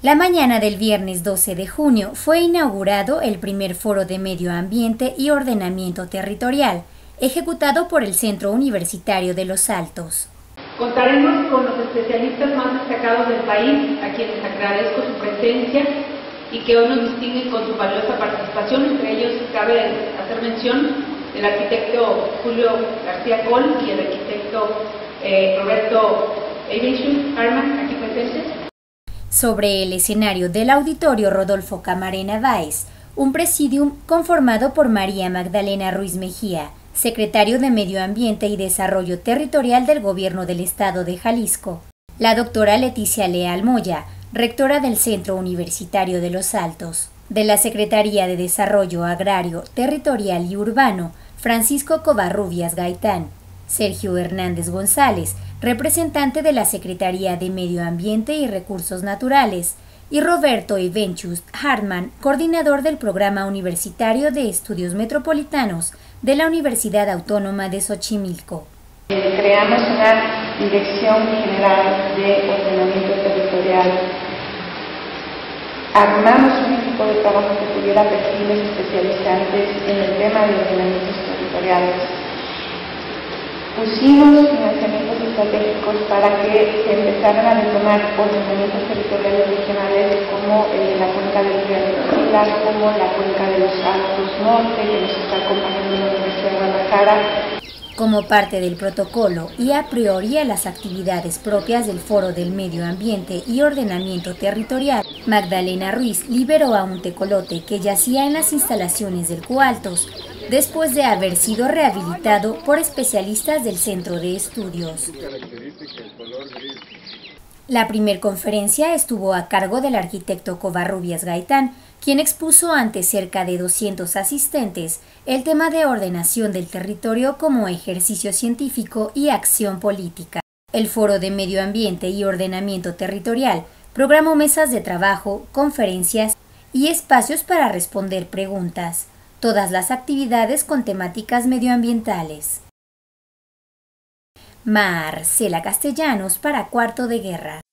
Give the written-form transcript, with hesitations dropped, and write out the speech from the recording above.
La mañana del viernes 12 de junio fue inaugurado el primer foro de medio ambiente y ordenamiento territorial, ejecutado por el Centro Universitario de Los Altos. Contaremos con los especialistas más destacados del país, a quienes agradezco su presencia y que hoy nos distinguen con su valiosa participación. Entre ellos cabe hacer mención del arquitecto Julio García Col y el arquitecto Roberto Evenschul Harman, aquí presentes. Sobre el escenario del Auditorio Rodolfo Camarena Báez, un presidium conformado por María Magdalena Ruiz Mejía, secretario de Medio Ambiente y Desarrollo Territorial del Gobierno del Estado de Jalisco, la doctora Leticia Leal Moya, rectora del Centro Universitario de Los Altos, de la Secretaría de Desarrollo Agrario, Territorial y Urbano, Francisco Covarrubias Gaitán, Sergio Hernández González, representante de la Secretaría de Medio Ambiente y Recursos Naturales, y Roberto Evenschul Harman, coordinador del Programa Universitario de Estudios Metropolitanos de la Universidad Autónoma de Xochimilco. Creamos una Dirección General de Ordenamiento Territorial. Armamos un equipo de trabajo que tuviera perfiles especializantes en el tema de ordenamientos territoriales. Pusimos financiamientos estratégicos para que se empezaran a retomar ordenamientos territoriales regionales como el de la cuenca del río Tula, como la cuenca de los Altos Norte, que nos está acompañando en la Universidad de Guadalajara. Como parte del protocolo y a priori a las actividades propias del Foro del Medio Ambiente y Ordenamiento Territorial, Magdalena Ruiz liberó a un tecolote que yacía en las instalaciones del Coaltos, después de haber sido rehabilitado por especialistas del Centro de Estudios. La primer conferencia estuvo a cargo del arquitecto Covarrubias Gaitán, quien expuso ante cerca de 200 asistentes el tema de ordenación del territorio como ejercicio científico y acción política. El Foro de Medio Ambiente y Ordenamiento Territorial programó mesas de trabajo, conferencias y espacios para responder preguntas, todas las actividades con temáticas medioambientales. Marcela Castellanos para Cuarto de Guerra.